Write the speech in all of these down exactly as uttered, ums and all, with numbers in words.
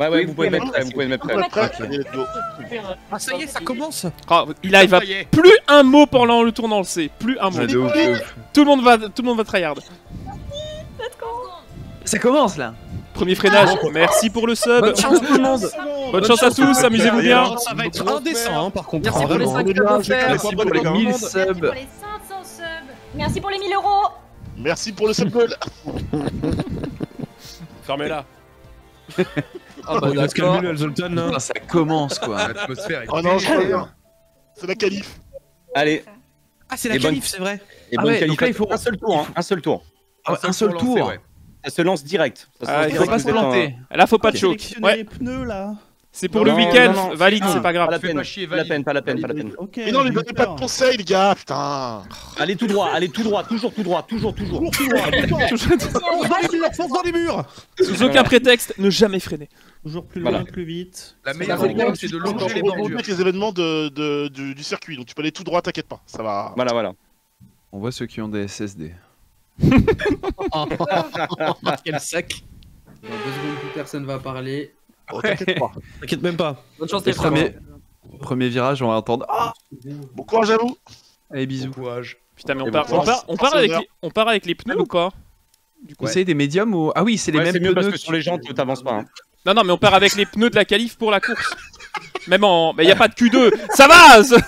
Ouais, ouais, vous pouvez mettre prêt, vous pouvez mettre prêt. Ah, ça y est, ça commence. Oh, il arrive à plus un mot pendant le tour dans le C. Plus un mot. Ouais, de ouf, de ouf. Tout le monde va, tout le monde va tryhard. Ça commence là. Premier freinage. Merci pour le sub. Bonne chance tout le monde. Bonne chance à tous. Amusez-vous bien. Ça va être indécent, hein, par contre. Merci pour les cinq subs. Merci pour les mille Merci subs. pour les cinq cents subs. Merci pour les mille euros. Merci pour le sub goal. Fermez-la. Ah bah Il va se calmer d'accord. le Zoltan là. Putain, ça commence quoi. L'atmosphère est Oh non, je reviens. C'est la qualif. Allez, Ah, c'est la Et bonne- qualif, c'est vrai. et Ah bonne ouais, donc là, il qualification. faut- Un seul tour, hein. Un seul tour. Ah ouais, un seul pour lancer, tour. ouais. Ça se lance direct. Ça se Ah, lance il Il faut direct, pas se vous êtes en- planter. Là, faut pas de Ok. choke. Sélectionner Ouais, les pneus là. c'est pour Non, le week-end. non, non. Valide, Ah, c'est pas grave. Pas la Fais peine, pas chier, pas la valide. peine, pas la peine, pas la peine. Ok. Mais non, mais j'ai donnez eu pas peur. de conseils, les gars, putain. Allez tout droit, allez tout droit, toujours tout droit, toujours, toujours. Fonce dans les murs. Sous aucun prétexte, ne jamais freiner. Toujours plus Voilà. loin, plus vite. La Ça meilleure fait bien. technique, c'est de longer les On bordures. met les événements de, de- du, du circuit, donc tu peux aller tout droit, t'inquiète pas, ça va. Voilà, voilà. On voit ceux qui ont des S S D. Quel sac. Dans deux secondes, plus personne va parler. Oh, t'inquiète pas. T'inquiète même pas. Bonne chance Les les frères. premiers, premier virage, on va entendre. Ah, Bon courage à vous. allez, Bon bisous. courage. Putain, mais on Et part, bon on part, on part avec les, on part avec les pneus ou pas? Du coup. Conseil des médiums ou. Ah oui, c'est les Ouais, mêmes c'est mieux parce pneus que sur les gens, tu t'avances pas. hein. Non, non, mais on part avec les pneus de la qualif pour la course. Même en, mais y a pas de Q deux. Ça va. ça-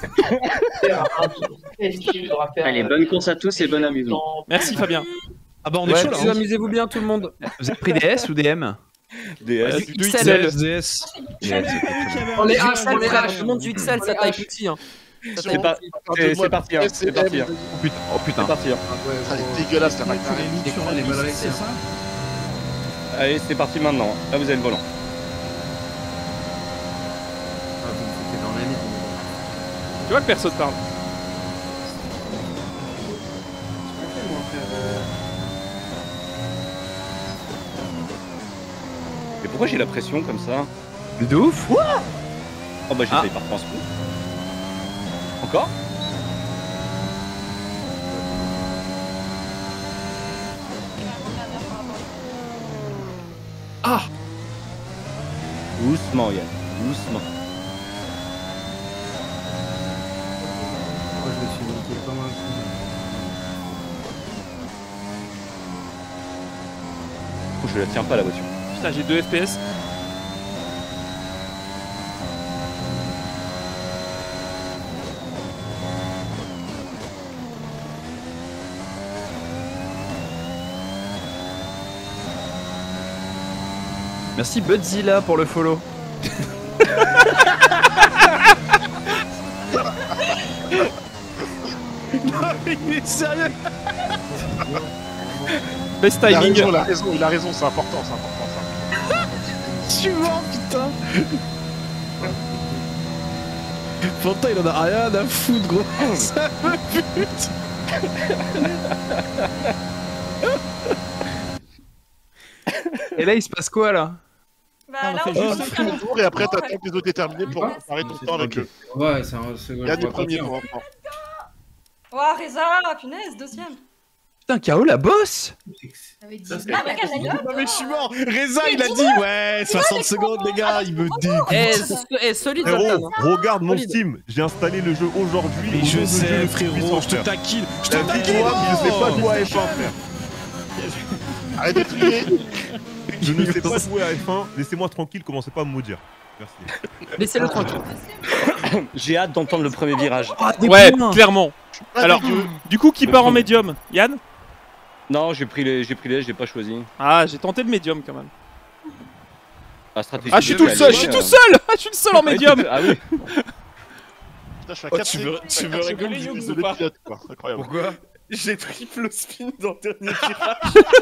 Allez, bonne course à tous et bon amusement. Merci Fabien. Ah bah on est Ouais, chaud là. Vous hein. amusez-vous bien tout le monde. Vous avez pris des S ou des M? D Euh, S. du X X L. L. S D S. On est H, on est H. Je monte du X L, ça taille petit. Hein. Ça C'est taille pas- petit. C'est c'est parti, hein. C'est parti. hein. Oh putain, oh putain. C'est parti. hein. Ça est dégueulasse la Tu McLaren. les mis sur la liste, c'est ça? Allez, c'est parti maintenant. Là, vous avez le volant. Ah, vous me foutez dans la mine. Tu vois que personne parle. Mais pourquoi j'ai la pression comme ça? De ouf. Oh bah j'ai Ah. failli par France. Encore? Ah. Doucement Yann, doucement. Moi, je me suis monté comme un coup. Oh, je la tiens pas la voiture. Putain, j'ai deux F P S. Merci Budzilla pour le follow. Il est sérieux. Best Il a timing. raison, il a raison, il a raison, c'est important, c'est important ça. Je suis mort, putain. Pourtant, il en a rien à foutre, gros. Ça me pute. Et là, il se passe quoi là? Bah Ah, on là, fait on juste va Tu ça. fais faire le tour et après t'attends que les autres aient terminé pour comparer ton temps avec eux. Ouais, c'est un second. Gagne le premier pour enfant. Ouah, Reza, punaise, deuxième. Putain, K O la boss. Ah, mais regarde, la gueule. Non mais je suis mort. Reza, il a dit ouais, soixante secondes les gars, il me dégoûte. Eh, so- eh, solide, Zoltan. Frérot, hein. regarde mon Solide. Steam, j'ai installé le jeu aujourd'hui. Mais au je nom de Dieu, sais le frérot, puissant, je te frère. taquine. Je te T'as taquine. dit moi, oh. je sais pas jouer à F un, frère. Arrête de crier. Je ne sais pas jouer à F un, laissez-moi tranquille, commencez pas à me maudire. Merci. Laissez-le tranquille. J'ai hâte d'entendre le premier virage. Ah, des Ouais, points. clairement. Pas Alors, dégueu. du coup, qui part en médium? Yann? Non, j'ai pris les, j'ai pris les, j'ai pas choisi. Ah, j'ai tenté le médium quand même. La stratégie. Ah, je suis de tout le jeu, seul, elle je suis est, tout euh, seul. Ah, je suis le seul en médium. Ah oui. Putain, je suis à Oh, quatre tu secondes- veux- je suis à tu veux quatre rigoler, secondes Youx, de ou pas pilote, quoi. Incroyable. Pourquoi? J'ai triple spin dans le dernier virage.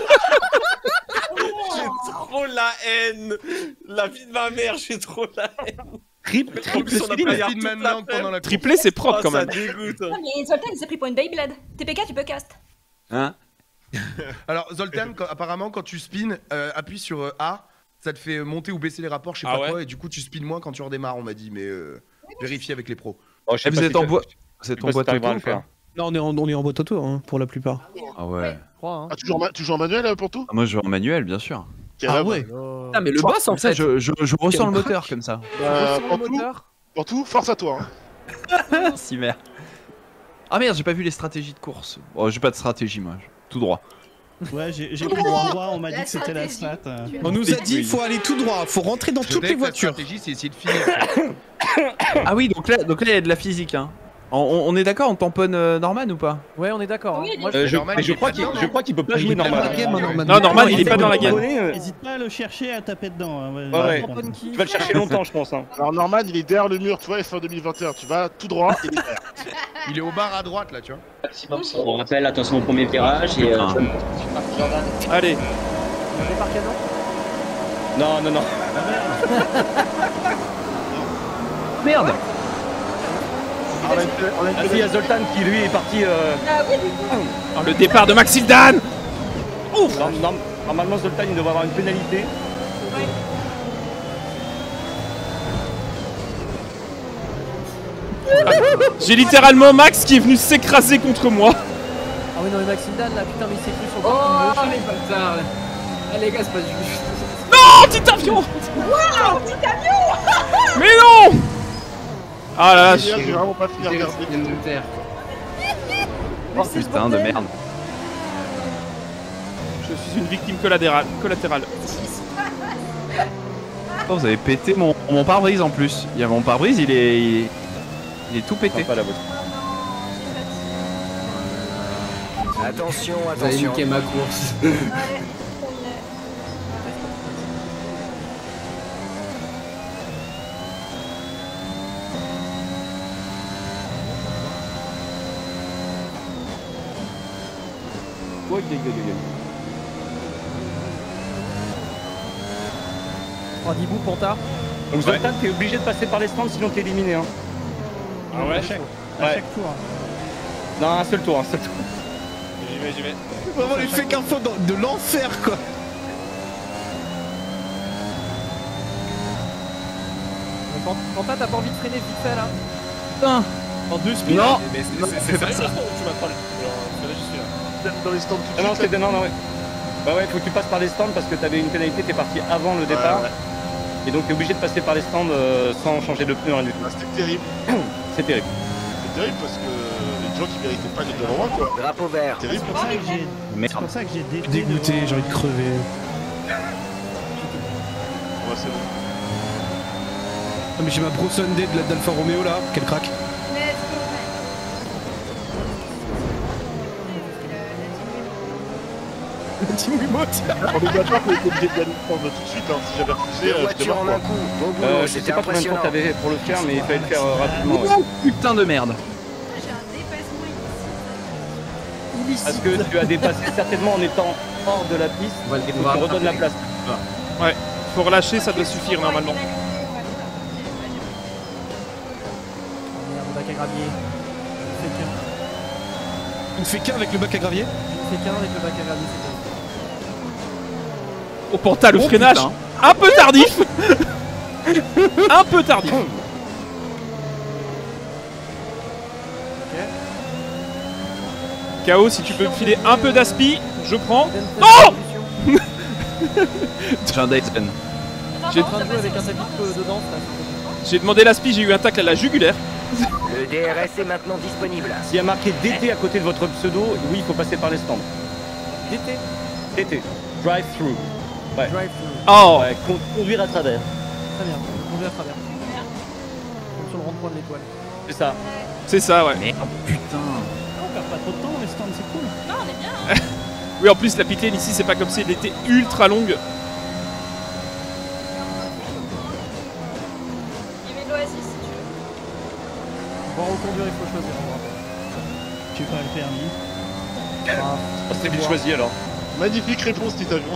J'ai trop la haine. La vie de ma mère, j'ai trop la haine. Triple, En triple plus, on a spin. pas Speed toute maintenant la pendant la course. Triplé, c'est propre Oh, quand ça même. dégoûte. Ah, mais Zoltan, il s'est pris pour une Beyblade. T P K, tu peux cast. Hein? Alors Zoltan, quand- apparemment quand tu spins, euh, appuie sur euh, A, ça te fait monter ou baisser les rapports, je sais Ah pas ouais quoi, et du coup tu spins moins quand tu redémarres, on m'a dit, mais euh, vérifie avec les pros. Oh, je sais Eh, vous pas êtes si en t'as- bois. je Vous sais êtes pas en si boîte t'arriveras à auto le ou pas? faire. Non, on est en, on est en boîte auto hein, pour la plupart. Ah ouais. Je crois, hein. Ah, tu joues en ma- tu joues en manuel euh, pour tout? Ah, moi je joue en manuel, bien sûr. Ah ouais. Ah mais le boss en Ça, fait. je, je, je ressens le moteur comme ça. Euh, le Pantou, moteur. Pantou, force à toi. Hein. Si merde. Ah merde, j'ai pas vu les stratégies de course. Oh, j'ai pas de stratégie moi, je- tout droit. Ouais, j'ai j'ai pris droit, droit, on m'a dit que c'était la stat. euh. On nous a dit faut aller tout droit, faut rentrer dans Je toutes sais les que la voitures. stratégie, c'est essayer de finir. Ah oui, donc là, donc là il y a de la physique. Hein. On, on- on est d'accord, on tamponne euh, Norman ou pas? Ouais, on est d'accord. hein. Oui, Moi, Euh, je, Norman, mais je il est crois pas qu'il dedans. je crois qu'il peut pas Ah, il jouer est pas dans normal. la game, hein, Norman. Non, Norman, il est pas dans la game. Ouais, N'hésite pas à le chercher, à taper dedans. hein, ouais, ouais. ouais. tamponne qui Tu vas le chercher longtemps, je pense. Hein. Alors Norman, il est derrière le mur, tu vois, F un deux mille vingt et un. Tu vas tout droit, il est derrière. Il est au bar à droite là, tu vois. On rappelle, attention au premier virage et. euh, Allez. On est par canon. Non, non, non. Merde. On a une- on a une fille à Zoltan qui lui est parti. Euh... Ah oui, du coup. Oh, le départ de Maxildan. Ouf. norm- norm- Normalement, Zoltan il devrait avoir une pénalité. J'ai littéralement Max qui est venu s'écraser contre moi. Ah oui non mais Maxildan là putain mais il s'est cru sur le Oh parking les bâtards là. Ah les gars c'est pas du tout. Oh, petit avion. Wow, petit avion. Mais non. Ah là là. Hier, J'ai vraiment pas fini à regarder. Ils viennent de terre. Oh putain de merde. Je suis une victime collatérale. collatérale. Oh, vous avez pété mon, mon pare-brise en plus. Il y a mon pare-brise, il est, il est, il est tout pété. Pas la vôtre. Attention, attention. Vous avez niqué ma course. Ouais, Ouais, ok, ok, ok. Oh Dibou, Panta. Donc Zoltan, t'es obligé de passer par les stands sinon t'es éliminé. Hein. Ah ouais. À chaque, à Ouais. chaque tour. Non, un seul tour, un seul tour. J'y vais, j'y vais. Vraiment les fake info de, de l'enfer quoi. Panta, t'as pas envie de freiner vite fait là? Putain. En deux speeds. Non. Mais c'est pas ça. Dans les stands tout Ah de non, suite. c'est non, non, ouais. Bah ouais, faut que tu passes par les stands parce que t'avais une pénalité, t'es parti avant le départ. ouais. Et donc t'es obligé de passer par les stands euh, sans changer de pneu, rien du tout. Ah, C'était terrible. C'est terrible. C'est terrible parce que les gens qui méritaient pas d'être devant moi quoi. Drapeau vert. Terrible. C'est pour ça que j'ai. C'est Merde. pour ça que j'ai dé- Dégoûté, j'ai envie de crever. Ouais, c'est bon. Ah, mais j'ai ma Bro Sunday de la d'Alfa Romeo là, quel crack. let's go. Team Wiimote. On est d'accord qu'on était obligé de gagner le tout de suite. Hein. Si j'avais refusé, Deux euh, voitures j'étais en mort, un quoi. coup. Bon boulot, Euh, je sais c'était pas combien de temps impressionnant. t'avais pour le faire, mais il fallait le faire euh, rapidement. Ouais. Oh, putain de merde. J'ai un dépassement ici. Parce que tu as dépassé certainement en étant hors de la piste On va le et faut que voir. tu redonnes la place. Faut relâcher, ça doit suffire normalement. Oh merde, le bac à gravier. Je fais qu'un. On fait qu'un avec le bac à gravier. Je fais qu'un avec le bac à gravier, c'est Oh Panta, le Oh, freinage. putain. Un peu tardif. Un peu tardif. K O, si tu peux me filer un peu d'aspi, je prends. Non. J'ai un Dyson. J'ai en train de jouer avec un tapis de de danse là. J'ai demandé l'aspi, j'ai eu un tacle à la jugulaire. Le D R S est maintenant disponible. S'il y a marqué D T à côté de votre pseudo, oui, il faut passer par les stands. D T. D T, drive-through. Ouais. Drive through. Oh. Ouais, con- conduire à travers. Très bien. On va à travers. Comme sur le rond-point de l'étoile. C'est ça. C'est ça, ouais. Merde, putain. On perd pas trop de temps, les stands, c'est cool. Non, on est bien. Oui, en plus, la pitlane ici, c'est pas comme si elle était ultra longue. Il y avait l'Oasis si tu veux. Pour reconduire, il faut choisir. J'ai pas le permis. Ah, Oh, c'est vite choisi alors. Magnifique réponse, Titavion.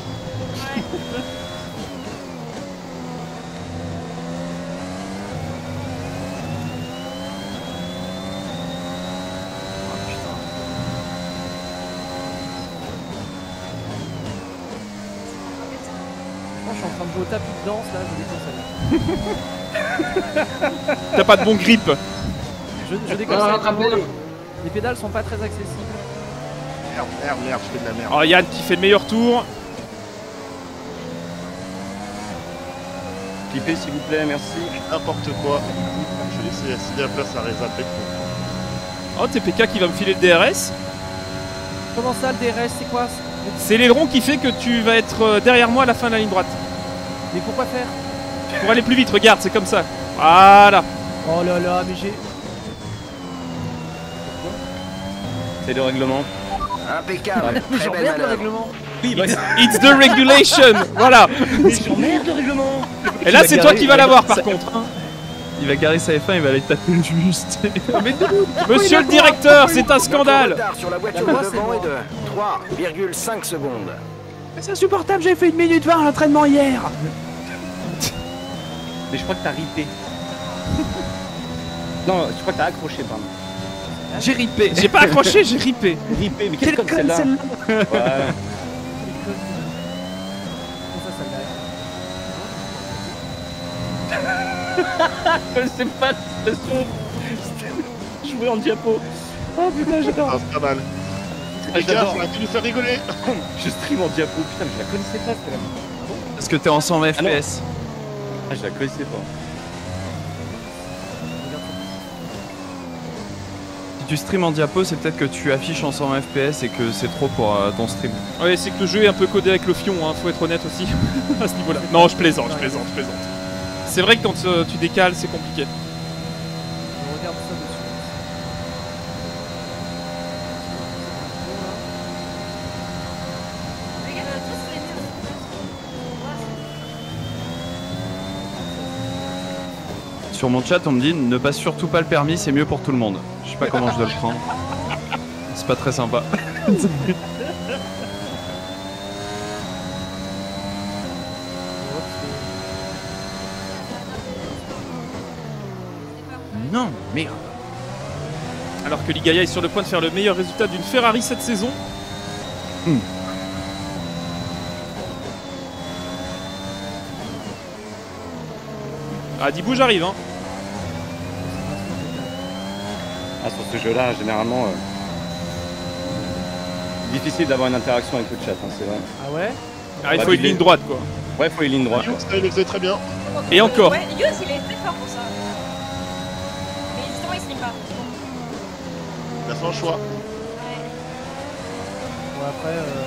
je suis en train de jouer au tapis de danse là, je déconseille. T'as pas de bon grip. Je, je Ah, déconseille. rattrapez-le. vraiment. Les pédales sont pas très accessibles. Merde, merde, merde, je fais de la merde. Oh, Yann qui fait le meilleur tour. Pipé, s'il vous plaît, merci. N'importe quoi. Je vais laisser céder la place à Reza Pek. Oh, T P K qui va me filer le D R S. Comment ça, le D R S, c'est quoi? C'est l'aileron qui fait que tu vas être euh, derrière moi à la fin de la ligne droite. Mais pourquoi faire? Pour aller plus vite, regarde, c'est comme ça. Voilà. Oh là là, mais j'ai... C'est le règlement. Impeccable. Mais Très belle j'emmerde le manœuvre. règlement. Oui, bah, It's the regulation. Voilà. mais j'emmerde le règlement. Et là, c'est toi qui vas l'avoir par contre. Il va garer sa F un, il va aller taper le juste. Monsieur le directeur, c'est un scandale. Le retard sur la voiture de devant est de trois virgule cinq secondes. C'est insupportable, j'ai fait une minute vingt à l'entraînement hier. Mais je crois que t'as ripé. Non, je crois que t'as accroché, pardon. J'ai ripé. J'ai pas accroché, j'ai ripé. Ripé, mais quelle conne celle-là? Ouais. Je sais pas, c'est jouer en diapo. Oh putain, j'adore. Ah, c'est pas mal. Ah, Les gars, j'adore. ça va nous faire rigoler. Je stream en diapo, putain, mais je la connaissais pas celle-là. Parce que t'es en cent vingt Ah non. F P S. Ah, je la connaissais pas. Si tu stream en diapo, c'est peut-être que tu affiches en cent vingt F P S et que c'est trop pour euh, ton stream. Ouais, c'est que le jeu est un peu codé avec le fion, hein, faut être honnête aussi à ce niveau-là. Non, je plaisante, je plaisante, je plaisante. C'est vrai que quand euh, tu décales, c'est compliqué. On regarde ça dessus. Regarde, tous les deux. Sur mon chat, on me dit ne passe surtout pas le permis, c'est mieux pour tout le monde. Je sais pas comment je dois le prendre. C'est pas très sympa. Non, merde. Alors que Ligaya est sur le point de faire le meilleur résultat d'une Ferrari cette saison. Hmm. Ah, Dibou, j'arrive, hein. Ah, sur ce jeu-là, généralement, euh, difficile d'avoir une interaction avec le chat, hein, c'est vrai. Ah ouais? Ah, il Bah, faut une il est- ligne droite, quoi. Ouais, faut une ligne droite. Youx, ça, il le faisait très bien. Et encore. Ouais, Youz, il est très fort pour ça. Mais justement, il stream pas. Il a fait un choix. Bon, après, euh...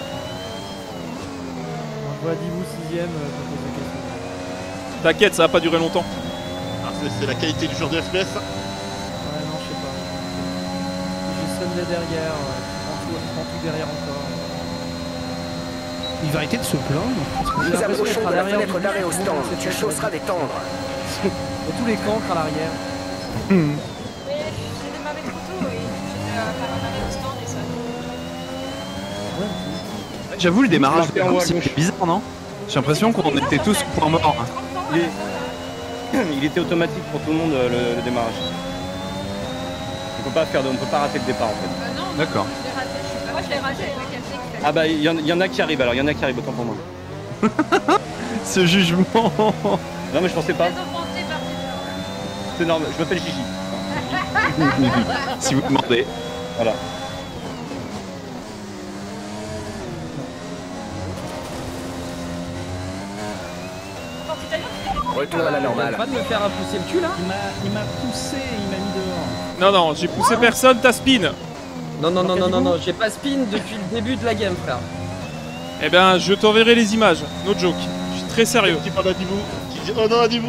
quand je vois Dibou sixième, euh, je me pose des questions. T'inquiète, ça va pas durer longtemps. Ah, c'est- c'est la qualité du joueur de F P S. Ouais, non, je sais pas. J'ai Sunday derrière, euh, je prends tout, je prends tout derrière encore. Il va arrêter de se plaindre. Nous approchons de la fenêtre d'arrêt au stand. Tu chausseras des tendres. Et tous les cancres à l'arrière. Mais j'ai démarré trop tôt et j'étais à faire un arrêt au stand et ça. J'avoue, le démarrage Je l'ai fait en haut à c'est gauche. bizarre, non? J'ai l'impression qu'on était tous au point mort. Il, est- il était automatique pour tout le monde, euh, le, le démarrage. On peut pas faire de... on peut pas rater le départ en fait. Bah non, D'accord. je l'ai raté. Je suis pas... Moi, je l'ai raté avec quelqu'un qui a Ah bah il y, en- il y en a qui arrivent alors, il y en a qui arrivent autant pour moi. Ce jugement. Non mais je pensais pas, très offensé par Twitter. c'est normal, je m'appelle Gigi. Si vous demandez. Voilà. Quand tu t'as dit, tu t'es Retour à la normale. Pas de me faire pousser le cul là? Il m'a, il m'a poussé, il m'a mis dehors. Non, non, j'ai poussé personne, t'as spin. Non, non, non, non, non, non, j'ai pas spin depuis le début de la game, frère. Eh ben, je t'enverrai les images. No joke. Je suis très sérieux. Qui parle à Dibou. Qui dit oh non, à Dibou.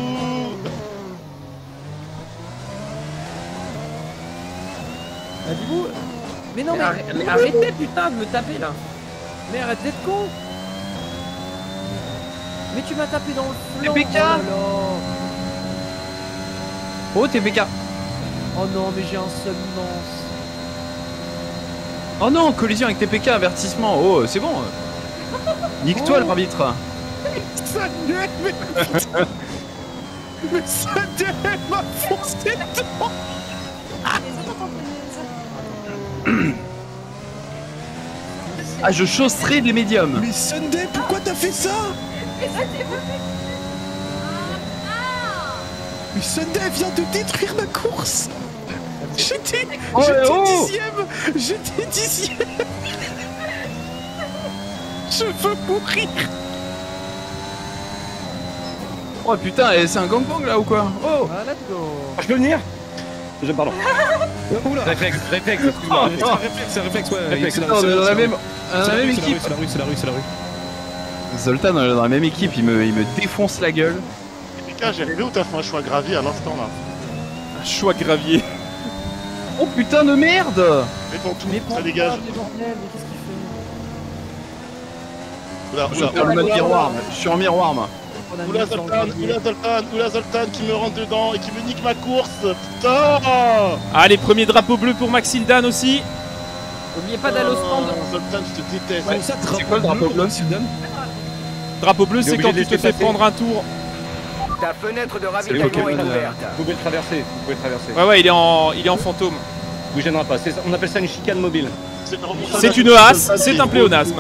Bah, dis-vous. Mais non, mais, arrête- mais arrêtez putain de me taper là. Mais arrête d'être con. Mais tu m'as tapé dans le flanc. T P K. Oh là là. Oh, T P K. Oh non, mais j'ai un seul immense. Oh non, collision avec T P K, avertissement. Oh, c'est bon. Nique-toi, Oh. l'arbitre. Sunday, mais putain. Mais Sunday m'a foncé dedans. Ah, je chausserai des médiums. Mais Sunday, pourquoi t'as fait ça? Mais Sunday vient de détruire ma course. J'étais Oh, j'étais oh. dixième. J'étais dixième. Je veux mourir. Oh putain, et c'est un gangbang là ou quoi? Oh Ah, let's go. Ah, je peux venir? Je pardon. Oula. Réflexe, réflexe, excuse-moi. C'est un réflexe, c'est un réflexe, ouais. Réflexe. C'est la- Non, on c'est est dans la- la même, c'est dans la même rue, équipe. C'est la rue, c'est la rue, c'est la rue, c'est la rue. Zoltan, on est dans la même équipe, il me, il me défonce la gueule. Mika, j'ai rêvé où t'as fait un choix gravier à l'instant là. Un choix gravier. Oh putain de merde! Réponds tout, Mais ça dégage. mais bordel, mais qu'est-ce qu'il fait? Oula, Je oula, vais faire le mode miroir, je suis en miroir moi. On a oula mis sur le Zoltan, gravier. oula Zoltan, oula Zoltan qui me rentre dedans et qui me nique ma course. Putain. Allez, premier drapeau bleu pour Maxildan aussi. N'oubliez pas d'aller au stand. Oh, Zoltan, je te déteste. Comment ça, C'est quoi le drapeau bleu? Sylvain? Drapeau bleu, T'es c'est obligé quand de tu te laisser fais passer. prendre un tour. Ta fenêtre de le ravitaillement est Pokémon, ouverte. Vous pouvez le traverser, vous pouvez le traverser. Ouais, ouais, il est en, il est en fantôme. Vous gênera pas, c'est ça- on appelle ça une chicane mobile. C'est une remontada C'est une de hasse, Zoltan c'est qui un est pléonasme.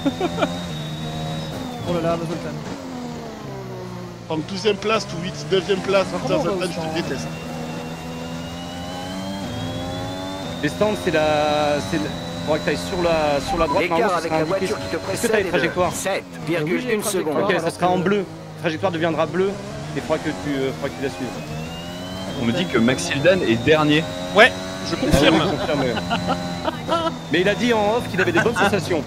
Oh là là, Zoltan. En douzième place ou huit, neuvième place, putain, Comment on va Zoltan, au je te stand déteste. Les stands, c'est la. C'est le... faudra que tu ailles sur la, sur la droite. L'écart normalement, avec ça la sera indiqué. voiture qui te Est-ce que tu as les précède est trajectoires? de sept Oui, j'ai virgule les un seconde. trajectoires. Ok, ça sera en bleu. La trajectoire deviendra bleue. Et il faudra que tu, euh, faudra que tu la suives. On me dit que Maxildan est dernier. Ouais, je Ah oui, confirme. je confirme, ouais. Mais il a dit en off qu'il avait des bonnes sensations.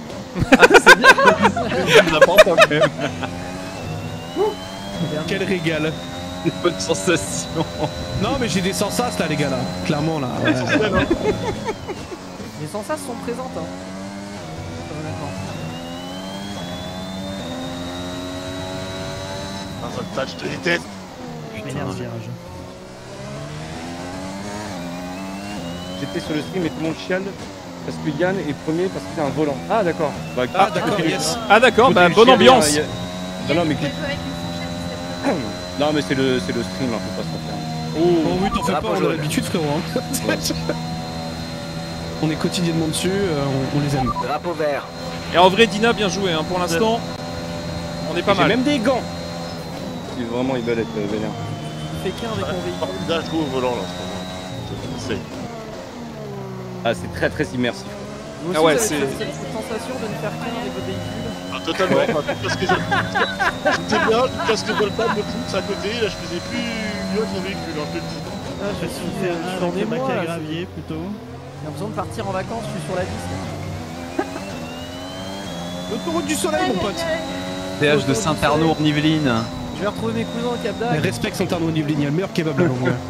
Quel régal. Des bonnes sensations. Non, mais j'ai des sensations là, les gars, là. Clairement, là. ouais. Les sensations sont présentes, hein. Honnêtement. Ah, Zoltan, je te déteste. Je m'énerve, virage. J'étais sur le stream et tout le monde chiale parce que Yann est premier parce qu'il a un volant. Ah d'accord. Bah, Ah, d'accord, yes. Ah d'accord, bah Continue de bonne chialer, ambiance. hein, y a- Non, non, mais Il peut jouer avec une fourchette, non, mais c'est le, c'est le stream, hein, faut pas se faire. Oh oui, t'en fais Ah, pas, pas on a jaune. l'habitude, frérot. hein. On est quotidiennement dessus, euh, on, on les aime. Drapeau vert. Et en vrai, Dina, bien joué. Hein. Pour l'instant, on est pas J'ai mal. même des gants. Si vraiment ils veulent être euh, vénères. Fait qu'un avec mon véhicule. Là, je trouve au volant là en ce moment. Je te conseille. Ah, c'est très très immersif. Vous Ah aussi, ouais, vous avez c'est- cette, cette sensation de ne faire qu'un avec votre véhicule. Ah, totalement. Parce que j'ai- j'étais bien, parce que Zoltan me pousse à côté, là je faisais plus mieux que mon véhicule, hein, je te le dis. Ah, je Je suis suis fait fait je suis un dans avec des le bac mois à là. gravier plutôt. J'ai l'impression de partir en vacances, je suis sur la liste. L'autoroute du soleil, mon pote. Péage de Saint-Arnaud en Yvelines. Je vais retrouver mes cousins au Cap Mais d'Agde. respecte Saint-Arnaud-Yvelines, il y a le meilleur kebab là, mon gars.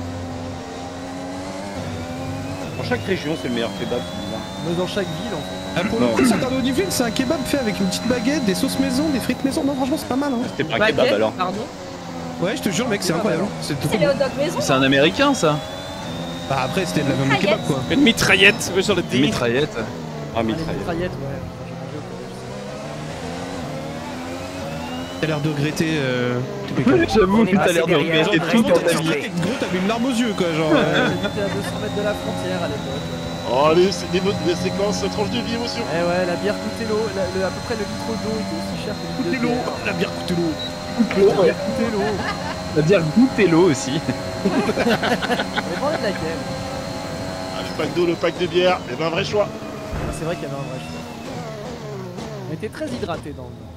Dans chaque région, c'est le meilleur kebab. c'est bizarre. Mais dans chaque ville en fait. Ah, pour le coup, Saint-Arnaud-Yvelines, c'est un kebab fait avec une petite baguette, des sauces maison, des frites maison. Non, franchement, c'est pas mal. Hein. C'était pas un kebab alors. Pardon. Ouais, je te jure, mec, c'est incroyable. C'est trop C'est les bon. hot dogs maison. C'est un américain ça. Bah, après, c'était de la viande de kebab, quoi. Une mitraillette ouais, sur le Des dé. mitraillettes. Ah, Ah, les mitraillette. mitraillettes, ouais. Enfin, j'ai mangé au collège. T'as l'air de regretter. Euh... J'avoue On que est t'as passé l'air de derrière, regretter on tout reste dans en ta vie. entrée. Gros, t'avais une larme aux yeux, quoi, genre. euh. J'étais à deux cents mètres de la frontière à l'époque. Oh, allez, c'est des, des séquences tranches de vie, émotion. Eh ouais, la bière coûtait l'eau, la- le- à peu près le litre d'eau était aussi cher que le litre de Coûtez l'eau, bière. la bière coûtez l'eau. La bière coûtait l'eau. Ça veut dire goûter l'eau aussi. On est parlé de laquelle. Ah, le pack d'eau, le pack de bière, et ben un vrai choix. Ah, c'est vrai qu'il y avait un vrai choix. On était très hydratés dans le nord.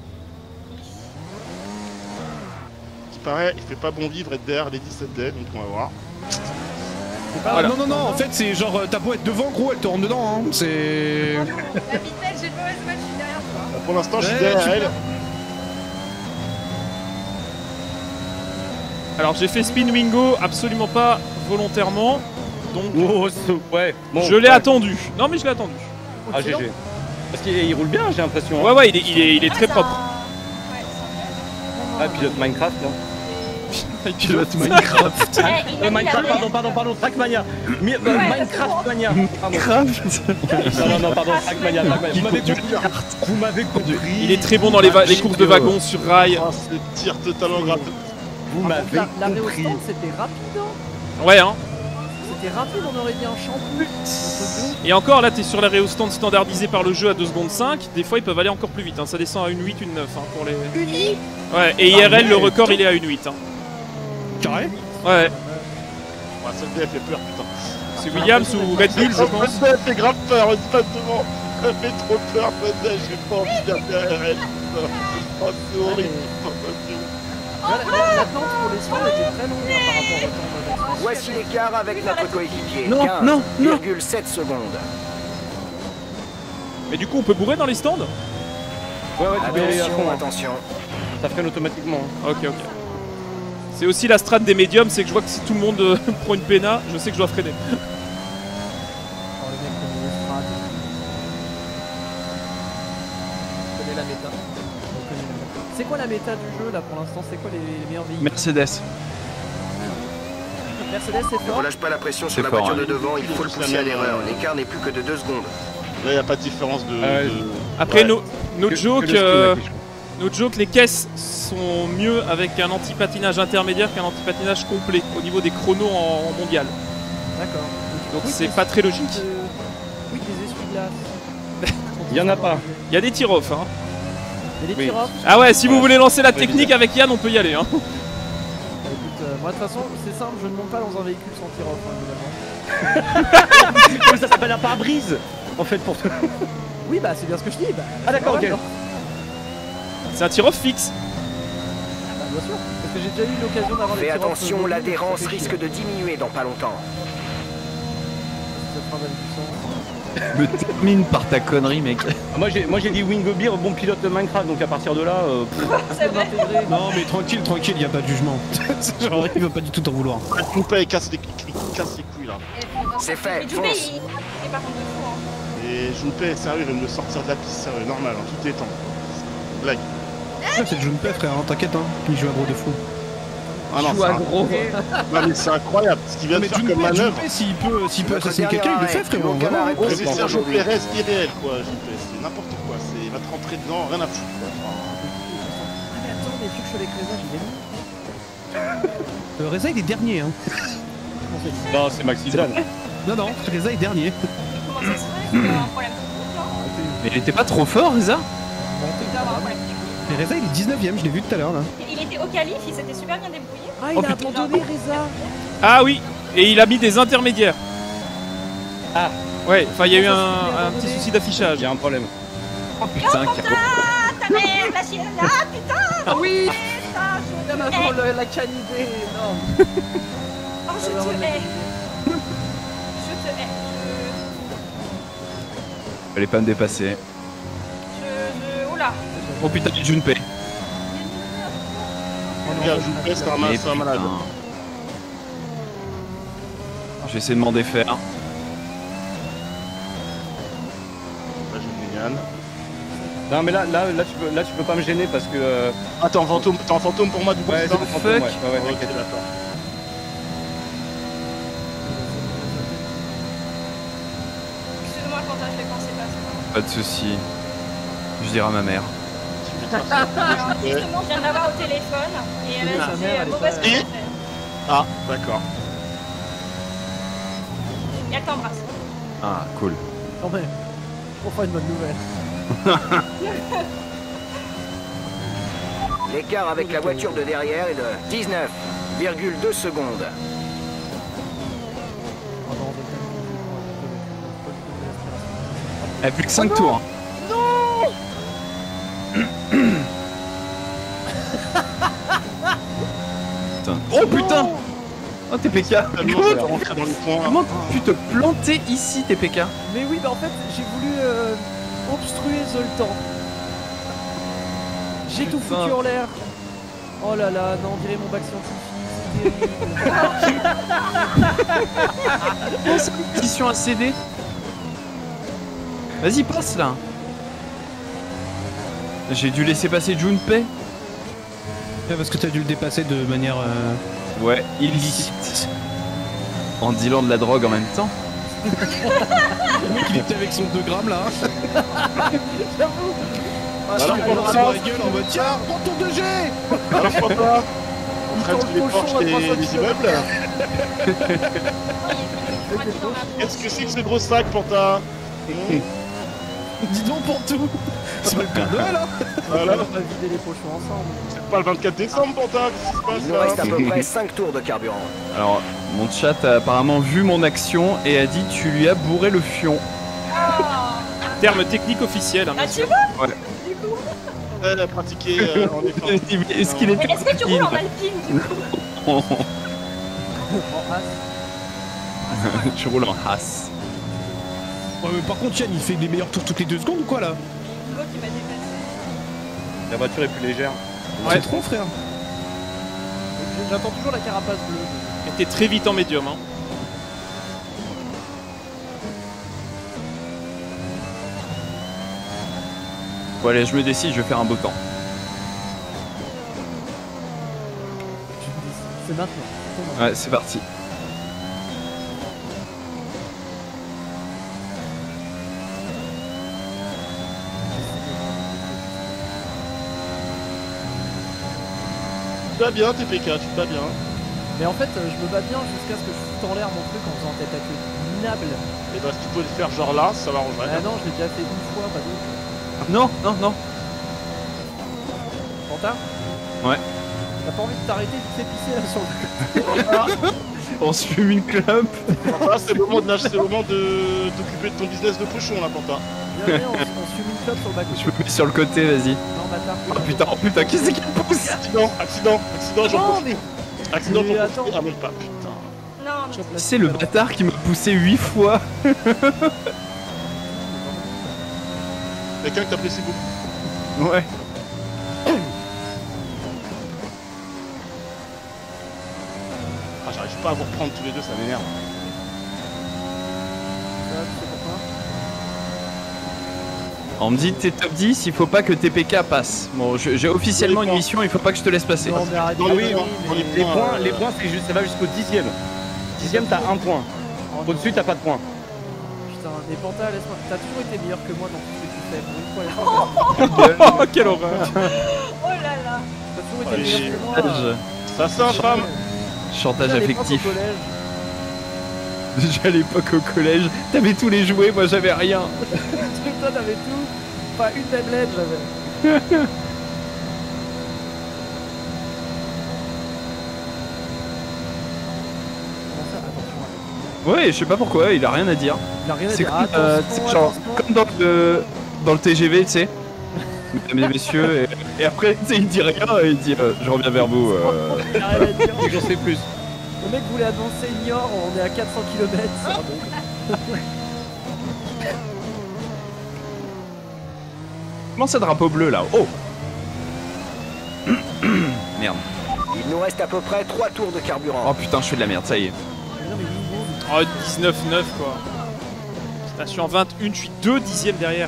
Il paraît, il fait pas bon vivre être derrière les dix-sept D, donc on va voir. Ah, Voilà. non, non, non, en fait, c'est genre, euh, t'as beau être devant, gros, elle te rentre dedans, hein. C'est. La vitesse, j'ai une mauvaise nouvelle, je suis derrière toi. Bah, pour l'instant, je suis Ouais, derrière tu elle. Alors j'ai fait spin wingo absolument pas volontairement. Donc Oh, ce- ouais. Bon, je l'ai ouais. attendu. Non mais je l'ai attendu. Ah, G G. Parce qu'il il roule bien, j'ai l'impression. hein. Ouais ouais, il est, il est, il est très Ah, propre. ça- Ouais, ça- Ah, pilote Minecraft là. Il pilote Minecraft. Eh, il a Euh, mis Minecraft, la pardon, pardon, pardon, Trackmania. Mi- euh, Minecraft Mania. Pardon. Non, non, non, pardon, Trackmania. Trackmania. Vous m'avez compris. Vous m'avez compris. Il est très bon dans les, va- les courses de wagons sur rail. Ah, ce tir totalement grave. Vous Par contre, m'avez la- l'arrêt au compris. stand, c'était rapide, hein. Ouais hein. C'était rapide, on aurait dit un shampoing. Entre deux. Et encore là t'es sur l'arrêt au stand standardisé par le jeu à deux secondes cinq. Des fois ils peuvent aller encore plus vite. Hein. Ça descend à une huit, une neuf hein, pour les. Une vie. Ouais et I R L le record il est à une huit. Hein. Carré. Ouais. Ouais, ça me fait peur, putain. C'est Williams ou Red Bull je pense. Ça fait grave peur, on dit pas devant. Ça fait trop peur, peut-être, j'ai pas envie d'être derrière elle. Oh, c'est horrible. Là, la, la- la plante pour les stand était très long hein, par rapport au temps de Voici l'écart avec notre coéquipier. Non, non, non. quinze virgule sept secondes. Mais du coup, on peut bourrer dans les stands? Ouais, ouais, tu peux y aller à Attention, fond. hein. attention. Ça freine automatiquement. hein. Ok, ok. C'est aussi la strat des médiums, c'est que je vois que si tout le monde euh, prend une péna, je sais que je dois freiner. Oh, le mec connaît les strats. On connaît la méta. On connaît la méta. C'est quoi la méta du jeu là pour l'instant? C'est quoi les, les meilleurs véhicules? Mercedes. Mercedes c'est Ne fort. relâche pas la pression sur C'est la fort, voiture hein. de devant, il faut le pousser à l'erreur. L'écart n'est plus que de deux secondes. Là, il n'y a pas de différence de. Ah ouais. de- Après, Ouais. no- notre Que- joke, que le euh, spin, notre joke, les caisses sont mieux avec un anti-patinage intermédiaire qu'un anti-patinage complet au niveau des chronos en, en mondial. D'accord. Donc Oui, c'est des- pas très logique. euh, Oui, des essuie-glaces. Il y en a pas. Il y a des tir-off. Hein. Il y a des Oui. tir-offs. Ah ouais, si vous Ouais. voulez lancer la Ouais, technique bizarre. avec Yann, on peut y aller. Hein. Écoute, euh, moi de toute façon, c'est simple, je ne monte pas dans un véhicule sans tir-off, hein, évidemment. Mais ça s'appelle un pare-brise en fait pour toi. Oui, bah c'est bien ce que je dis. Bah, Ah d'accord, c'est ok. normal, C'est un tir-off fixe. non bah, bien sûr. Parce que j'ai déjà eu l'occasion d'avoir des Fais tir-offs. attention, euh, l'adhérence ça fait risque chier. de diminuer dans pas longtemps. Ça fera mal du sang. Me termine par ta connerie, mec. Ah, Moi j'ai moi j'ai dit Wingobir, bon pilote de Minecraft, donc à partir de là. euh, pff, C'est vrai. Intégré. Non, mais tranquille, tranquille, y a pas de jugement. Genre, il veut pas du tout t'en vouloir. Nous paye, casse les, il casse les couilles là. C'est fait, Mais du coup, fonce. il il est par contre de fou. Hein. Et Junpei, sérieux, il vient de me sortir de la piste, sérieux, normal, en tout étant. Blague. Ah, c'est le Junpei, frère, hein, t'inquiète, hein. Il joue à gros de fou. Ah non, Joue à c'est gros. un- non mais c'est incroyable ce qu'il vient Non, de mais faire comme Junpei, manœuvre. Junpei, s'il peut, s'il peut Notre assassiner dernier quelqu'un, il le arrêt, fait, frérot. plus aucun Vraiment. arrêt C'est possible Sergio aujourd'hui. Pérez irréel quoi, Junpei, c'est n'importe quoi, c'est il va te rentrer dedans, rien à foutre. quoi. Ah, mais attends, mais Fuchs avec Reza, j'y vais. Euh, Reza, il est dernier, hein. Non, c'est Maxi Dan. Non, non, Reza est dernier. Comment ça se fait? Il doit avoir un problème de couple, non? Mais il était pas trop fort, Reza? Il doit avoir un problème de couple. Et Reza, il est dix-neuvième, je l'ai vu tout à l'heure, là. Il était au qualif, il s'était super bien débrouillé. Ah, il Oh, a putain. abandonné Reza. Ah oui, et il a mis des intermédiaires. Ah. Ouais, enfin il y a eu un, Comment ça se fait, un abandonné petit souci d'affichage. Il y a un problème. Oh putain, Caro. Ah, ta mère, la chienne, ah putain! Ah oui. Putain, je Comme te avant hais. le- la canidée, énorme. Oh, je Alors, te la hais. canidée. Je te hais. Fallait pas me dépasser. Je. Je. je... Oula! Oh putain, Junpei. Regarde, Junpei, c'est un, ma- Mais c'est un malade. putain. Je vais essayer de m'en défaire. Là j'ai Yann. Non mais là là là tu peux là tu peux pas me gêner parce que. euh, Ah t'es en fantôme, t'es en fantôme pour moi du coup Ouais, c'est c'est ça mon fantôme, ouais. Ouais, ouais, Ok, t'inquiète. d'accord. Excuse-moi, Quentin, je l'ai pensé pas. c'est pas grave. Pas de soucis. Je dirai à ma mère. Alors, justement, je viens de l'avoir au téléphone et elle Sa a mère, dit elle est mauvaise pas- connaissance. Ah d'accord. Et elle t'embrasse. Ah, cool. Quand même. Enfin, une bonne nouvelle. L'écart avec la voiture de derrière est de dix-neuf virgule deux secondes. Oh non, on va quand même- Eh, plus que cinq tours. hein. Putain. Oh putain. Oh T P K. Tellement ça va rentrer dans le coin. Comment tu te planter ici, T P K? Mais oui, bah en fait, j'ai voulu euh, obstruer Zoltan. J'ai tout Putain. foutu en l'air. Oh là là, non, on dirait mon bac scientifique, c'est terrible. Oh, c'est une pétition à céder. Vas-y, passe là. J'ai dû laisser passer Junpei. Ouais, parce que t'as dû le dépasser de manière. euh, Ouais, illicite. En dealant de la drogue en même temps. Le mec, il était avec son deux grammes, là. J'avoue. Ah, Alors, je- on Alors, va- c'est dans la gueule en mode tiens, prends ton deux G. Alors papa, on traite Dans le les cochon porches à des, trois cents des kilomètres. immeubles. Qu'est-ce que c'est que ce gros sac Panta? Dis donc pour tout. C'est pas le Père Noël, hein. Voilà. On va vider les pochons ensemble. C'est pas le vingt-quatre décembre Panta, qu'est-ce qui se passe Il nous reste à là peu près cinq tours de carburant. Alors, mon chat a apparemment vu mon action et a dit tu lui as bourré le fion. Oh. Terme technique officiel. Hein, Ah, bien tu sûr. vois? Ouais. Du coup. très pratiqué euh, en effort. Est-ce qu'il est Mais est-ce que tu roules en alpine du coup? En as. Je roule en Haas. Ouais, mais par contre, Yann, il fait des meilleurs tours toutes les deux secondes ou quoi là? C'est moi qui m'a dépassé. La voiture est plus légère. Ouais, trop, frère. J'attends toujours la carapace bleue. Et t'es très vite en médium. Hein. Bon, allez, je me décide, je vais faire un beau temps. C'est maintenant. Ouais, c'est parti. Tu vas bien, T P K, tu vas bien. Mais en fait, euh, je me bats bien jusqu'à ce que je foute en l'air mon truc en faisant tête à queue. Minable. Et bah, si tu pouvais le faire genre là, ça m'arrangerait. Ah non, je l'ai déjà fait une fois, pas d'autre. Non, non, non. Pantin? Ouais. T'as pas envie de t'arrêter de t'épicer là sur le côté? On se fume une clope. Voilà, c'est le moment de c'est le moment de t'occuper de ton business de cochon là, Pantin. Viens, viens, on, se- on se fume une clope sur le bas côté. Je me mets sur le côté, vas-y. Non, bâtard. Oh putain, oh putain, qui c'est qui me pousse? Accident, accident, accident, j'en Non, profite. mais. Accident, Mais j'en attends. profite. Ah, même pas, putain. Non, mais C'est le bâtard qui m'a poussé huit fois. Quelqu'un que t'apprécies beaucoup. Ouais. Ah, j'arrive pas à vous reprendre tous les deux, ça m'énerve. Ça, tu sais pourquoi? On me dit t'es top dix, il faut pas que T P K passe. Bon, je- j'ai officiellement une mission, il faut pas que je te laisse passer. Non, mais arrête Ah de oui, conneries, non, mais- les points, les points c'est juste, ça va jusqu'au dixième. Dixième, t'as un point. Oh, Au-dessus, t'as pas de point. Putain, mais Panta, laisse-moi. T'as toujours été meilleur que moi dans tout ce que tu fais. Pour une fois, laisse-moi. Oh, quelle horreur! oh là là. T'as toujours été Allez, meilleur que moi. Chantage, Ça, c'est infâme. chantage Déjà, à l'époque, affectif. au collège. Déjà à l'époque au collège, t'avais tous les jouets, moi j'avais rien. Toi, t'avais tout. Pas une tablette, j'avais. Comment ça? Attention. Ouais, je sais pas pourquoi, il a rien à dire. Il a rien à C'est dire. comme, euh, Attention, c'est genre, attention. comme dans le, dans le T G V, tu sais. Mesdames et messieurs, et, et après, tu sais, il dit rien, et il dit euh, je reviens vers vous. Euh... Il a rien à dire. J'en sais plus. Le mec voulait avancer Niort, on est à quatre cents kilomètres. Ah Comment ça, drapeau bleu là? Oh. Merde. Il nous reste à peu près trois tours de carburant. Oh putain, je fais de la merde, ça y est. Oh, dix-neuf neuf quoi. Putain, je suis en vingt et un, je suis deux dixièmes derrière.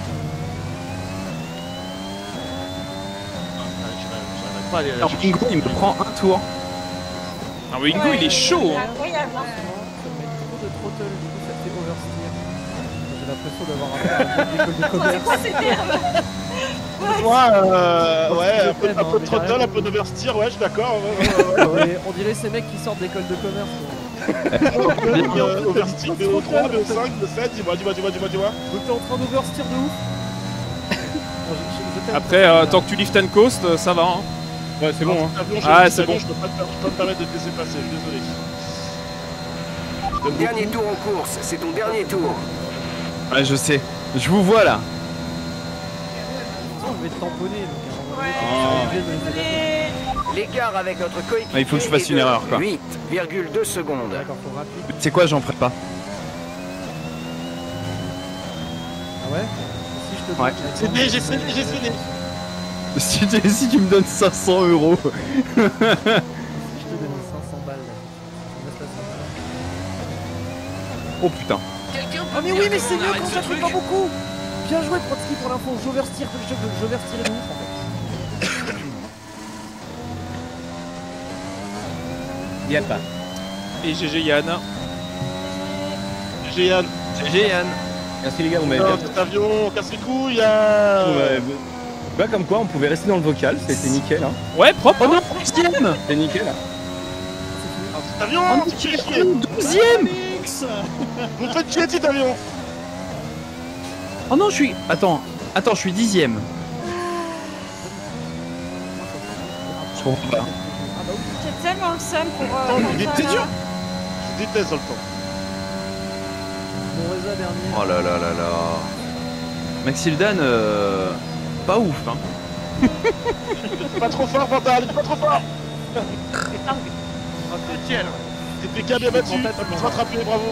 Pas aller Alors, Ingo, il me prend un tour. Ah, mais Ingo, il est chaud. Hein. Incroyable. Ça me met trop de throttle, du coup ça fait oversteer. J'ai l'impression d'avoir un peu une école de C'est commerce. quoi ces termes? Moi, euh, ouais, un peu, peine, un hein, peu de mais throttle, carrément. un peu d'oversteer, ouais, je suis d'accord. Ouais, ouais, ouais, ouais. Ouais, on dirait ces mecs qui sortent d'école de commerce. quoi. Euh, Oversteer, B O trois, B O cinq, B O sept, dis-moi, dis-moi, dis-moi, dis-moi, dis-moi. Donc t'es en train d'oversteer de ouf. Bon, je- je- je t'aime. Après, euh, tant que tu lift and coast, euh, ça va. Hein. Ouais, c'est bon, hein. Avion, j'ai Ah, dit c'est avion, bon. Je peux pas, te- je peux pas me permettre de te laisser passer, je suis désolé. Je t'aime Dernier tour en course, c'est ton dernier tour. Ouais, je sais. Je vous vois là. Je vais te tamponner. Donc, à un moment donné, Ouais. t'es obligé de- de- Mais... L'écart avec notre coéquipier Ah, il faut que je fasse est une de erreur, quoi. huit virgule deux secondes. D'accord, faut rapide. C'est quoi, j'en ferai pas. Ah ouais? Si je te Ouais. J'ai cédé, j'ai cédé, j'ai cédé. Si tu, si tu me donnes cinq cents euros. Si je te donne cinq cents balles. là, tu me laisses passer. Oh putain. Ah mais oui, mais c'est mieux quand ça fait pas beaucoup. Bien joué Trotsky pour l'info, j'oversteer, je- j'oversteerai de ouf en fait. Y'a pas. Et G G Yann. J'ai Yann. G G Yann. Merci les gars, vous m'avez Non, bien. cet avion, on casse les couilles, Yann. Ouais, bah, comme quoi, on pouvait rester dans le vocal, c'était nickel, hein. Ouais, propre. Oh non, deuxième. C'était nickel, hein. Ah, cet avion, Oh, tu fais chier. Deuxième. Vous me faites chier, cet avion. Oh non, je suis. Attends, attends, je suis dixième. Je comprends pas. J'ai tellement le seum pour. Euh, Attends, pour il est ça, très là. dur. Je déteste dans le temps. Mon Reza dernier. Oh là là là là. Maxildan, euh, pas ouf, hein. Pas trop fort, Pantal, pas trop fort. Ah, c'est quel T P K bien battu, t'as pu se rattraper, bravo.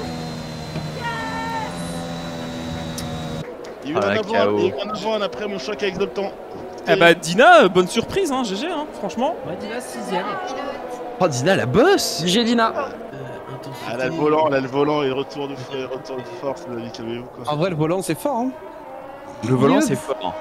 Il y a eu Ah, un la avant, K O. il y a eu un avant, un après, mon choc avec Zoltan. Eh bah Dina, euh, bonne surprise, hein, G G, hein, franchement. Ouais, Dina sixième. Oh, Dina, la bosse. G Dina. Ah, elle a le volant, elle a le volant et le retour de, f- retour de force, là, calmez-vous quoi. En vrai, le volant, c'est fort, hein. Le volant, Mieux. c'est fort.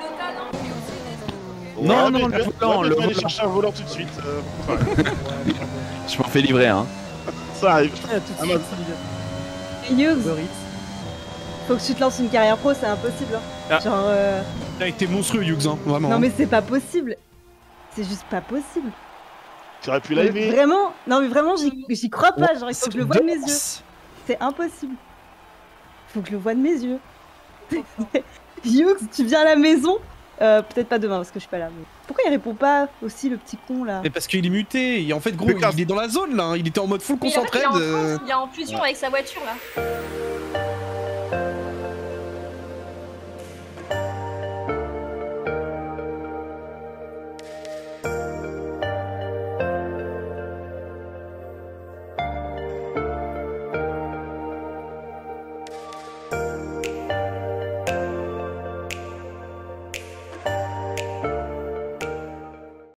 Ouais, Non, mais non, je le vais- volant, ouais, le je vais aller volant. chercher un volant tout de suite. euh, ouais. Je m'en fais livrer, hein. Ça arrive. Ah, mince. Hughes, faut que tu te lances une carrière pro, c'est impossible. Hein. Ah. Genre. Euh... T'as été monstrueux, Hughes, hein, vraiment. Non, hein. mais c'est pas possible. C'est juste pas possible. Tu aurais pu Mais live. Vraiment, non, mais vraiment, j'y j'y crois pas. Genre, il faut que je le voie de mes yeux. Danse. C'est impossible. Faut que je le voie de mes yeux. Hughes, tu viens à la maison euh, peut-être pas demain parce que je suis pas là. Mais... Pourquoi il répond pas aussi, le petit con là? Mais parce qu'il est muté. Et en fait, gros, il est dans la zone là. hein. Il était en mode full Mais en fait, concentré. il est en de- France, il est en fusion avec sa voiture là.